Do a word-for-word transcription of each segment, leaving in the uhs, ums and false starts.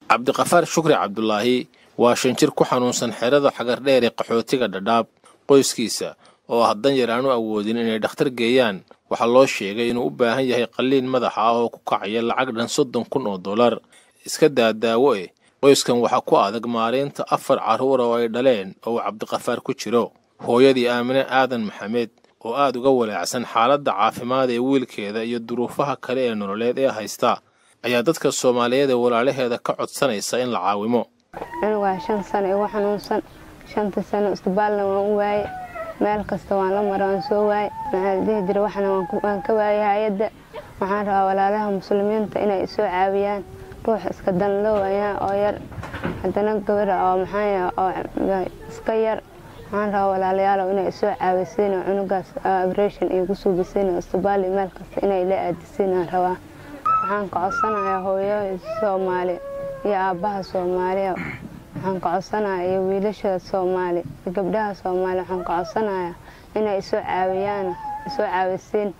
Cabdiqafaar Shukri Cabdullaahi waa shan jir ku xanuunsan xerada xagar dheer ee qaxootiga Dhadhaab. Qoyskiisa oo haddan yaraan u awoodin inay dhakhtar geeyaan waxa loo sheegay inuu u baahan yahay qalliin madax ah oo ku kacaya lacag dhan soddon kun oo dollar. Iska daa daawo eh qoyskan waxa ku adag maareynta afar carruur oo ay dhaleen oo Cabdiqafaar ku jiro. Hooyadii Aamine Aadan Maxamed oo aad uga walaacsan xaaladda caafimaad ee wiilkeeda iyo duruufaha kale ee nololeed ee haysta ayaa dadka Soomaaliyeed ee walaalaheeda ka codsanaysa in la caawimo. Anigu waa shan sano igu xanuunsan, shanta sano isbitaalna waan u waayay, meel kasta waan la maray waan soo waayay. Maxaa dhihi jiray waxna waan ka waayay hay'adda. Waxaan rabaa walaalaha muslimiinta inay soo caawiyaan. Ruux iska danloo ayaa oo yar haddana gabar oo maxaa oo iska yar. Waxaan rabaa walaalayaal inay soo caawisiin oo cunugaas operation igu suubisiin oo isbitaal meel kasta inay la aadisiin aan rabaa. waxaan ka codsanayaa hooyada Soomaali iyo aabaha Soomaali waxaan ka codsanayaa wiilasha Soomaali iyo gabdhaha Soomaali waxaan ka codsanayaa inay soo caawiyaan soo caawisiin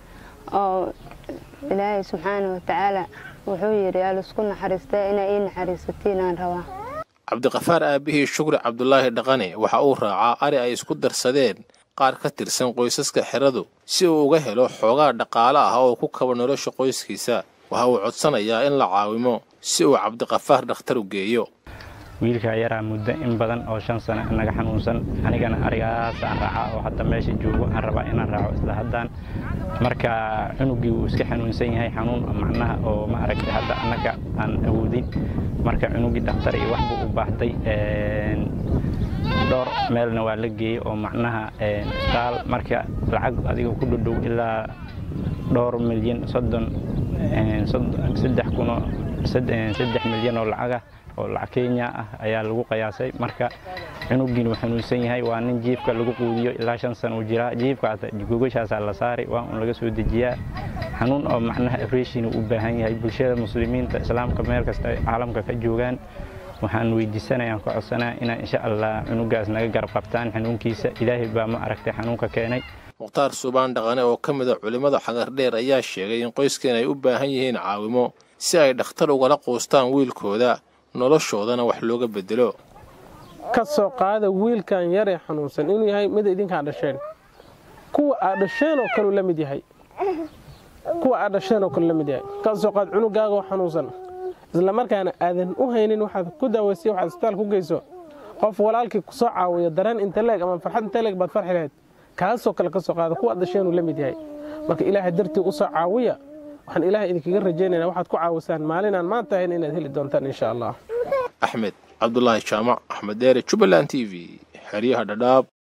oo Ilaahay subxaanahu wa ta'aala wuxuu yiri yaa isku naxariistay inay ii naxariisatiin aan rabaa. Cabdiqafaar aabihii Shukri Cabdullaahi Dhaqane waxa uu raacaa ari ay isku darsadeen qaar ka tirsan qoysaska xeradu si uu uga helo xoogaa dhaqaale ah oo ku kaba nolosha qoyskiisa. waxa uu codsanayaa in la caawimo si uu Cabdiqafaar dhakhtar u geeyo. wiilka yaraa muddo in badan oo shan sano anaga xanuunsan anigana arigaas aan raacaa oo hadda meesha joogo aan rabaa inaan raaco isla haddaan marka cunugii uu iska xanuunsan yahay xanuun macnaha oo ma aragtay hadda anaga aan awoodin marka cunugii dhakhtar iyo wax buu u baahday een dhowr meelna waa la geeyay oo macnaha een isbitaal marka lacag adiga ku dhow ilaa dhowr milyan soddon een saddex kun oo saddex milyan oo lacag oo lacag Kenya ah ayaa lagu qiyaasay marka cunugii uu xanuunsan yahay waa nin jiifka lagu quudiyo ilaa shan sano u jira jiifka gogoyshaas la saaray waa un laga soo dejiyaa xanuun oo macnaha operation u baahan yahay bulshada muslimiinta islaamka meel kasta caalamka ka joogaan waxaan weydiisanayaa ka codsanaa in insha Allah cunugaas naga garab qabtaan xanuunkiisa Ilaahay baa ma aragtay xanuunka keenay. Mukhtaar Subaan Dhaqane oo ka mid ah culimada xagar dheer ayaa sheegay in qoyskan ay u baahan yihiin caawimo si ay dhakhtar uga qoostaan wiilkooda noloshoodana wax looga bedelo. ka soo qaada wiilkan yar ee xanuunsan inuu yahay mid idinka dhasheen kuwa aad dhasheen oo kale la mid yahay kuwa aad dhasheen oo kale la mid yahay ka soo qaad cunugaaga oo xanuunsan isla markaana aadan u haynin waxaad ku daawaysay waxaad isbitaal ku geyso qof walaalkii ku soo caawiyo dareen inta leeg ama farxad inta leeg baad farxi lahayd kaasoo kale ka soo qaada kuwa aad dhasheen oo la mid yahay marka Ilaahay dartii u soo caawiya waxaan Ilaahay idinkaga rajaynaynaa waxaad ku caawisaan maalinaan maanta ahayn inaad heli doontaan insha Allah. Axmed Cabdullaahi Jaamac Axmed Deere Jubaland T V xeryaha Dhadhaab.